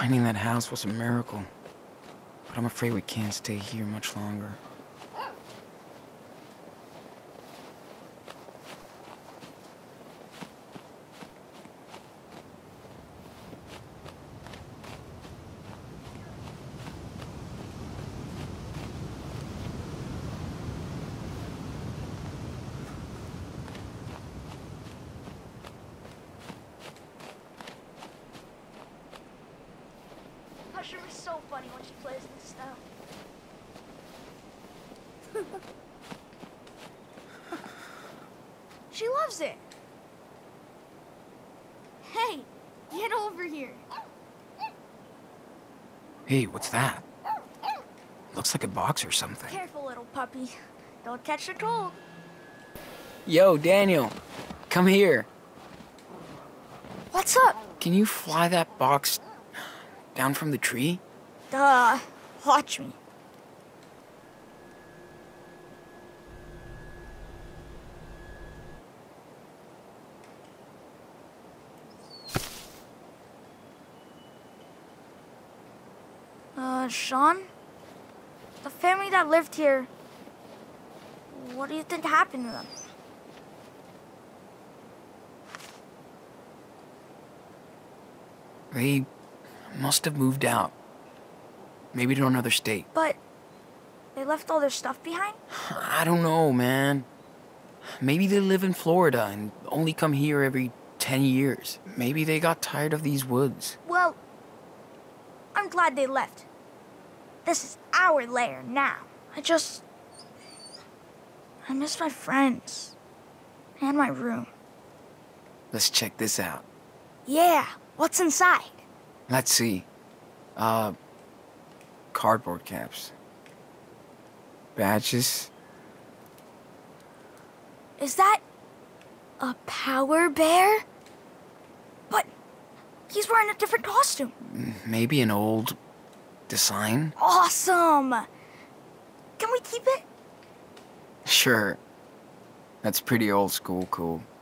Finding that house was a miracle. But I'm afraid we can't stay here much longer. Mushroom is so funny when she plays in the snow. She loves it. Hey, get over here. Hey, what's that? Looks like a box or something. Careful, little puppy. Don't catch the cold. Yo, Daniel, come here. What's up? Can you fly that box down from the tree? Duh. Watch me. Sean? The family that lived here, what do you think happened to them? They must have moved out. Maybe to another state. But they left all their stuff behind? I don't know, man. Maybe they live in Florida and only come here every 10 years. Maybe they got tired of these woods. Well, I'm glad they left. This is our lair now. I miss my friends. And my room. Let's check this out. Yeah, what's inside? Let's see. Cardboard caps. Badges. Is that a power bear? But he's wearing a different costume. Maybe an old design? Awesome! Can we keep it? Sure. That's pretty old school cool.